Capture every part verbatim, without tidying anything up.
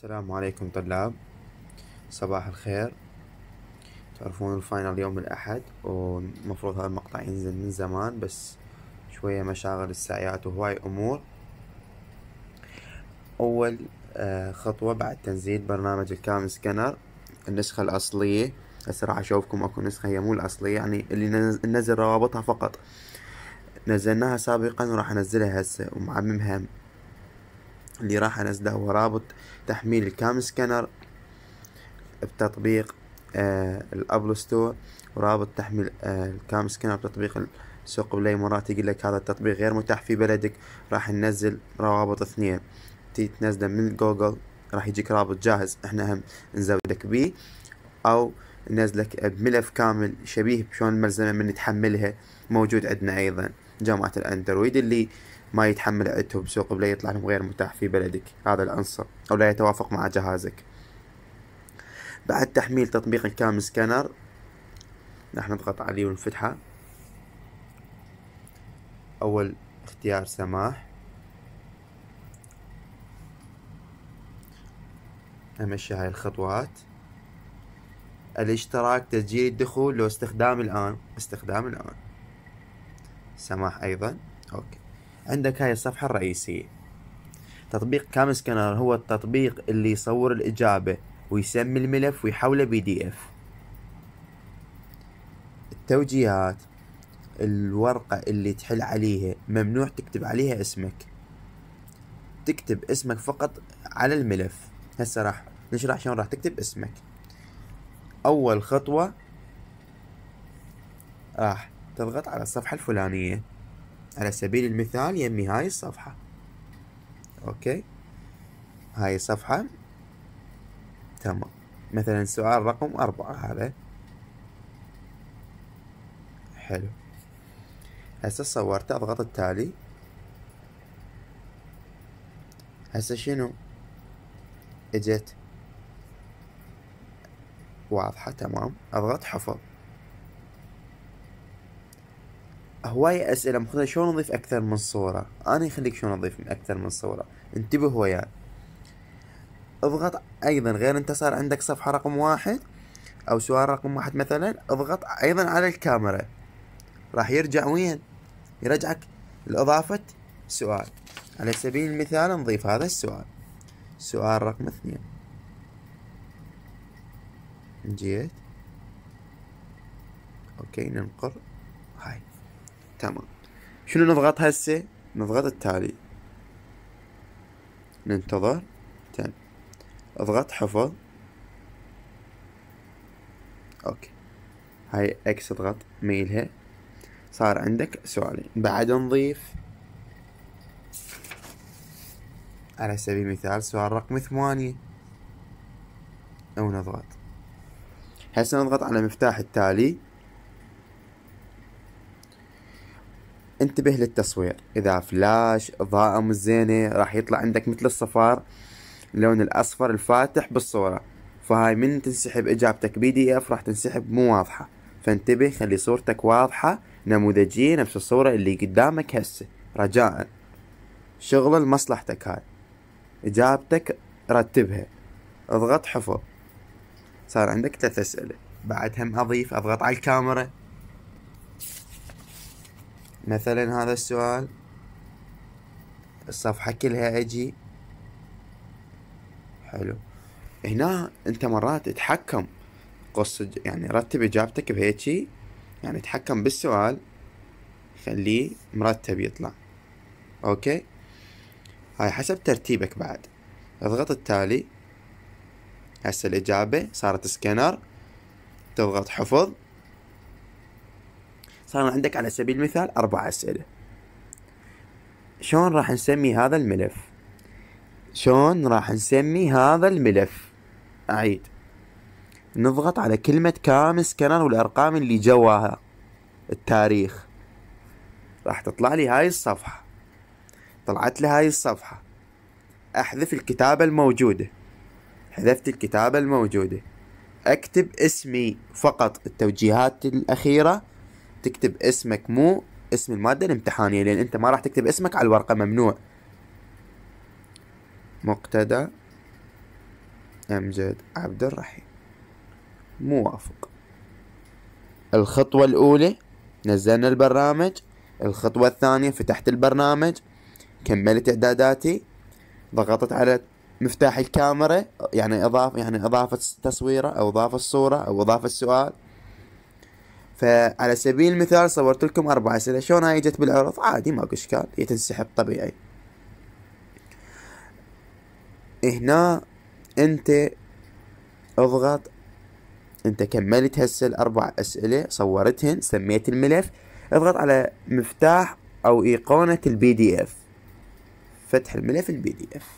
السلام عليكم طلاب، صباح الخير. تعرفون الفاينل يوم الأحد، والمفروض هذا المقطع ينزل من زمان، بس شوية مشاغل الساعات وهواي أمور. أول آه، خطوة بعد تنزيل برنامج الكام سكانر النسخة الأصلية. هسه راح أشوفكم أكو نسخة هي مو الأصلية، يعني اللي ننزل, ننزل روابطها فقط. نزلناها سابقا وراح أنزلها هسه ومعممها. اللي راح أنزله هو رابط تحميل الكام سكانر بتطبيق آه الابل ستور، ورابط تحميل آه الكام سكانر بتطبيق السوق بلاي. مرات يقول لك هذا التطبيق غير متاح في بلدك، راح ننزل روابط اثنين. تي تنزله من جوجل راح يجيك رابط جاهز، احنا هم نزودك بيه، او ننزلك بملف كامل شبيه بشون الملزمة من تحملها. موجود عندنا ايضا جامعة الاندرويد، اللي ما يتحمل عندهم بسوق بلاي يطلع لهم غير متاح في بلدك هذا العنصر، او لا يتوافق مع جهازك. بعد تحميل تطبيق الكام سكانر راح نضغط عليه ونفتحه. اول اختيار سماح، امشي هاي الخطوات. الاشتراك، تسجيل الدخول، لو استخدام الان، استخدام الان، سماح ايضا. اوكي، عندك هاي الصفحة الرئيسية. تطبيق كام سكانر هو التطبيق اللي يصور الاجابة ويسمي الملف ويحوله بي دي اف. التوجيهات، الورقة اللي تحل عليها ممنوع تكتب عليها اسمك، تكتب اسمك فقط على الملف. هسه راح نشرح شلون راح تكتب اسمك. اول خطوة راح تضغط على الصفحة الفلانية، على سبيل المثال يمي هاي الصفحة. اوكي، هاي الصفحة تمام. مثلا سؤال رقم اربعة هذا حلو. هسه صورته، اضغط التالي. هسه شنو اجت واضحة تمام. اضغط حفظ. هواية اسئلة مخذة شلون نضيف اكثر من صورة. انا يخليك شلون اضيف اكثر من صورة، انتبه وياي. اضغط ايضا، غير انت صار عندك صفحة رقم واحد او سؤال رقم واحد مثلا، اضغط ايضا على الكاميرا، راح يرجع وين؟ يرجعك لاضافة سؤال. على سبيل المثال نضيف هذا السؤال، سؤال رقم اثنين. جيت اوكي، ننقر هاي تمام. شنو نضغط هسه؟ نضغط التالي، ننتظر تم. اضغط حفظ. اوكي، هاي اكس اضغط ميلها. صار عندك سؤالين. بعد نضيف على سبيل المثال سؤال رقم ثمانية، او نضغط. هسه نضغط على مفتاح التالي. انتبه للتصوير، اذا فلاش اضاءة مش زينة راح يطلع عندك مثل الصفار، اللون الاصفر الفاتح بالصورة. فهاي من تنسحب اجابتك بي دي اف راح تنسحب مو واضحة. فانتبه، خلي صورتك واضحة نموذجية نفس الصورة اللي قدامك هسه، رجاء. شغل لمصلحتك هاي. اجابتك رتبها. اضغط حفظ. صار عندك ثلاث اسئلة. بعد هم اضيف، اضغط على الكاميرا. مثلا هذا السؤال، الصفحة كلها اجي. حلو. هنا انت مرات تتحكم، قص يعني رتب اجابتك بهيجي، يعني تحكم بالسؤال خليه مرتب يطلع. اوكي، هاي حسب ترتيبك. بعد اضغط التالي. هسه الاجابة صارت سكانر، تضغط حفظ. صار عندك على سبيل المثال اربع اسئلة. شلون راح نسمي هذا الملف؟ شلون راح نسمي هذا الملف؟ اعيد، نضغط على كلمة كام سكانر والارقام اللي جواها، التاريخ. راح تطلع لي هاي الصفحة. طلعت لي هاي الصفحة. احذف الكتابة الموجودة. حذفت الكتابة الموجودة. اكتب اسمي فقط. التوجيهات الاخيرة تكتب اسمك مو اسم المادة الامتحانية، لان انت ما راح تكتب اسمك على الورقة، ممنوع. مقتدى أمجد عبد الرحيم. موافق. الخطوة الأولى نزلنا البرنامج. الخطوة الثانية فتحت البرنامج، كملت إعداداتي، ضغطت على مفتاح الكاميرا، يعني إضافة يعني إضافة تصويرة أو إضافة صورة أو إضافة سؤال. فعلى سبيل المثال صورت لكم أربع أسئلة، شلون هاي جت بالعرض؟ عادي ماكو إشكال، هي تنسحب طبيعي. هنا أنت اضغط، أنت كملت هسه الأربع أسئلة صورتهن، سميت الملف، اضغط على مفتاح أو إيقونة البي دي إف، فتح الملف البي دي إف.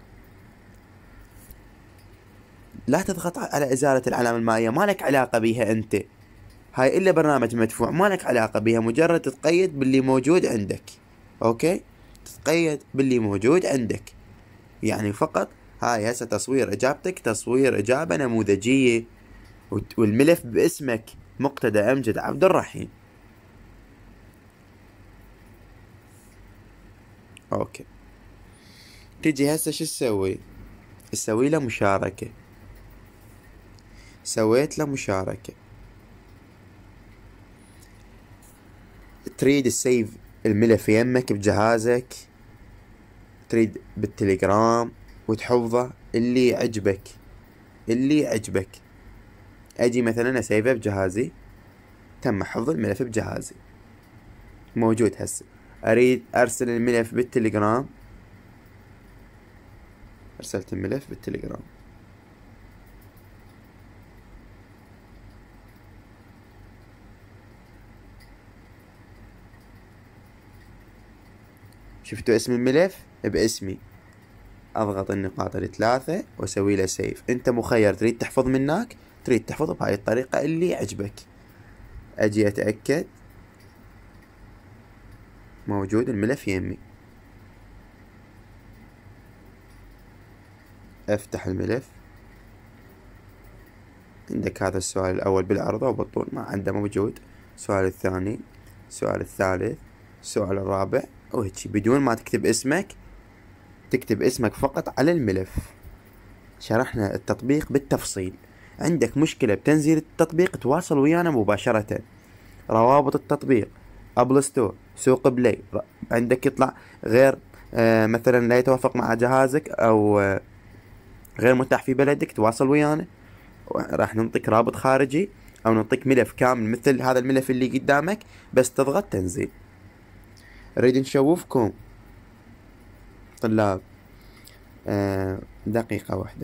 لا تضغط على إزالة العلامة المائية، ما لك علاقة بيها أنت، هاي إلا برنامج مدفوع، ما لك علاقة بيها، مجرد تتقيد باللي موجود عندك. أوكي، تتقيد باللي موجود عندك، يعني فقط هاي هسه تصوير إجابتك تصوير إجابة نموذجية، والملف باسمك مقتدى أمجد عبد الرحيم. أوكي، تجي هسه شو تسوي؟ تسوي له مشاركة. سويت له مشاركة، تريد تسيف الملف يمك بجهازك، تريد بالتليجرام وتحفظه، اللي يعجبك اللي يعجبك. اجي مثلا اسيفه بجهازي، تم حفظ الملف بجهازي، موجود هسه. اريد ارسل الملف بالتليجرام، ارسلت الملف بالتليجرام. شفتوا اسم الملف باسمي، اضغط النقاط الثلاثة واسوي له سيف. انت مخير، تريد تحفظ منك، تريد تحفظ بهاي الطريقة اللي يعجبك. اجي اتأكد موجود الملف يمي، افتح الملف، عندك هذا السؤال الاول بالعرض وبالطول ما عنده موجود، السؤال الثاني، السؤال الثالث، السؤال الرابع، وهيجي بدون ما تكتب اسمك، تكتب اسمك فقط على الملف. شرحنا التطبيق بالتفصيل. عندك مشكلة بتنزيل التطبيق تواصل ويانا مباشرة. روابط التطبيق ابل ستور، سوق بلاي، عندك يطلع غير آه مثلا لا يتوافق مع جهازك او آه غير متاح في بلدك، تواصل ويانا، راح ننطيك رابط خارجي او نعطيك ملف كامل مثل هذا الملف اللي قدامك، بس تضغط تنزيل. نريد نشوفكم طلاب آه دقيقة واحدة.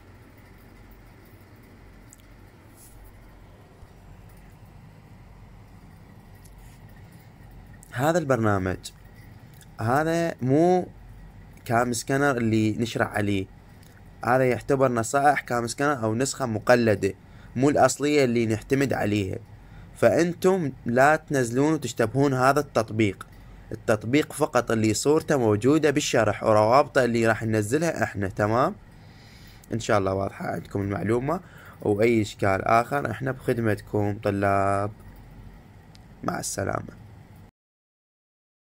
هذا البرنامج هذا مو كام سكانر اللي نشرح عليه، هذا يعتبر نصائح كام سكانر او نسخة مقلدة، مو الاصلية اللي نعتمد عليها. فانتم لا تنزلون وتشتبهون هذا التطبيق. التطبيق فقط اللي صورته موجودة بالشرح وروابطه اللي راح ننزلها احنا. تمام، ان شاء الله واضحة عندكم المعلومة. واي اشكال اخر احنا بخدمتكم طلاب. مع السلامة.